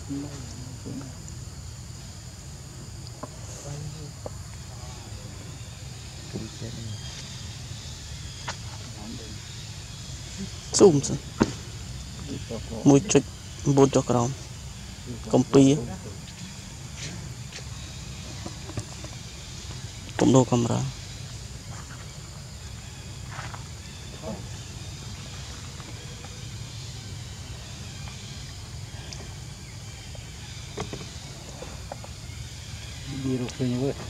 zoom xem mùi chích bột cho còng công pia cũng đồ camera đi được như vậy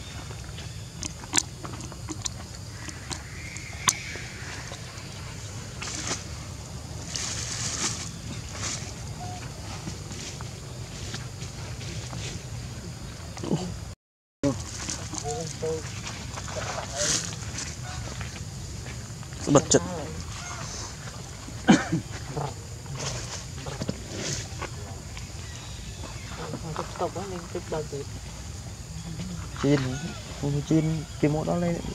bật chật trên cái món đó lên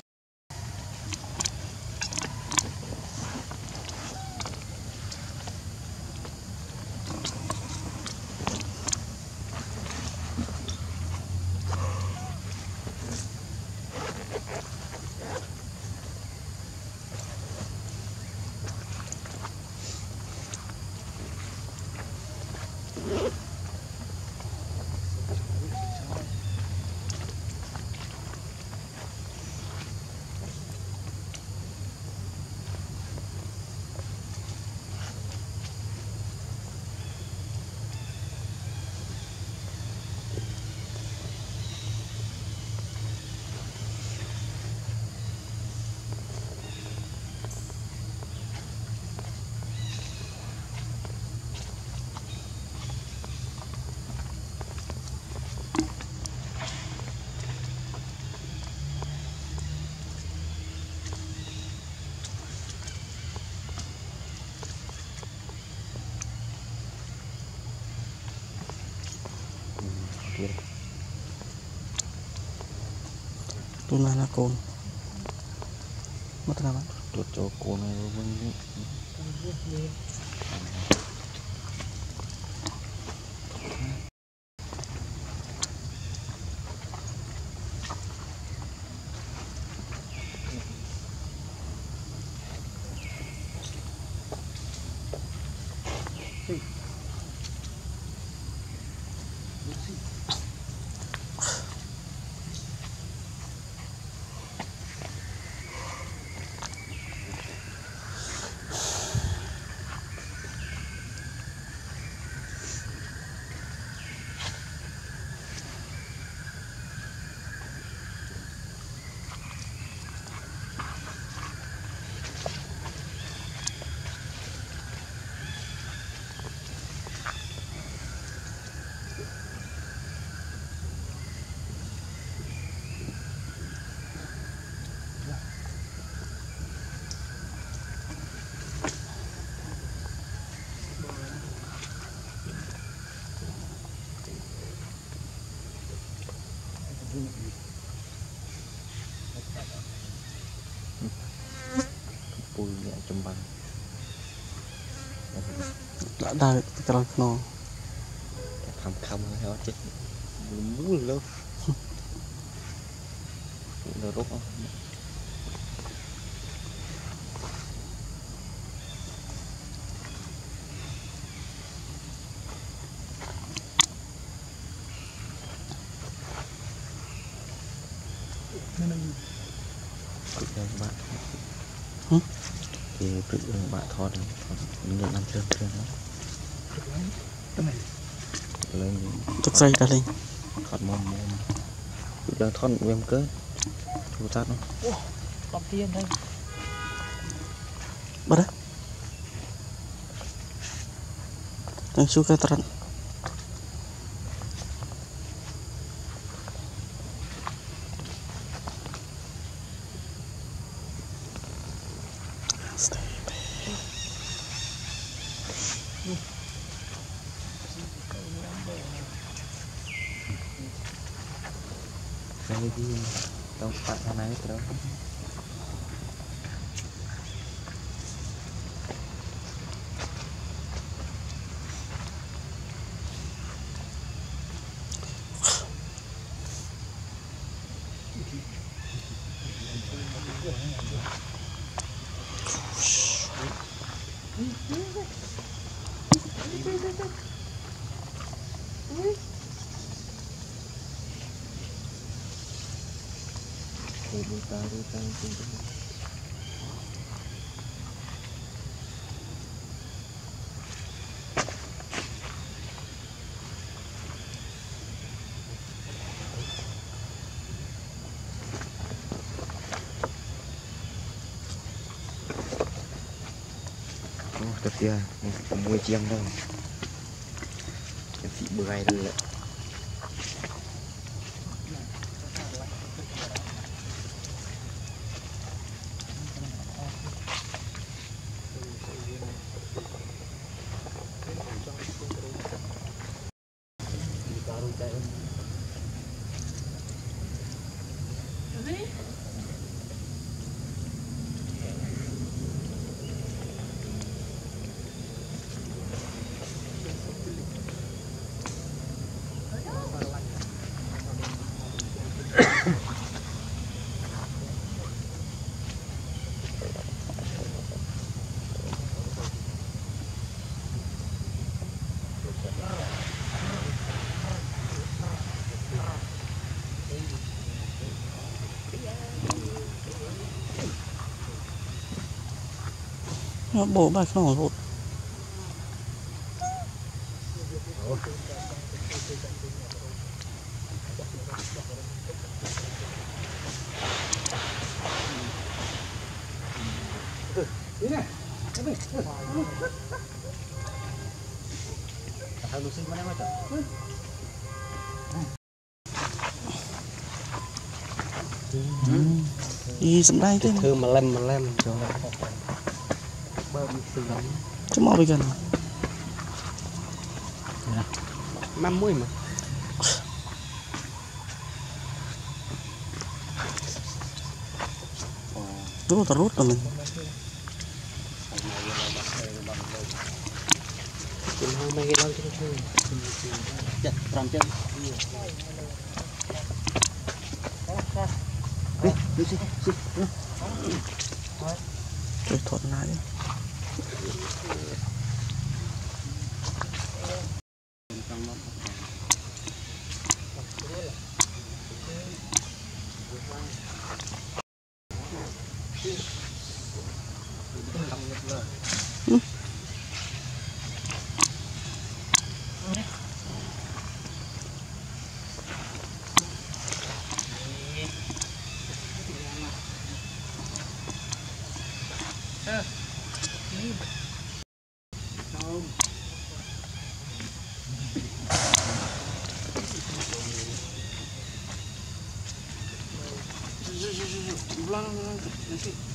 tu mana con mất nào bạn tuột cho cô này vẫn bùi nhẹ chấm bằng đã đào cái nó thầm khăm hay chết muốn lâu rồi rút không bạn thì tự bạn thò đi người làm trơn trơn đó lên thực dây đã lên thọt mồm giờ thon em cơ chú tát không tập tiên thôi bắt đấy đang suka teran cái gì đâu phải cái này đâu Tapi ya, mua chiang đâu, chị bữa ngày đâu lại. Nó bổ bài nó rụt. Đi sắm đây thế. Thưa mà lem cho chứ mau đi gần. mắm muối mà. Rút rồi mình. Mấy cái lâu chứ chặt làm chân đi Rồi thuận lại. Ulang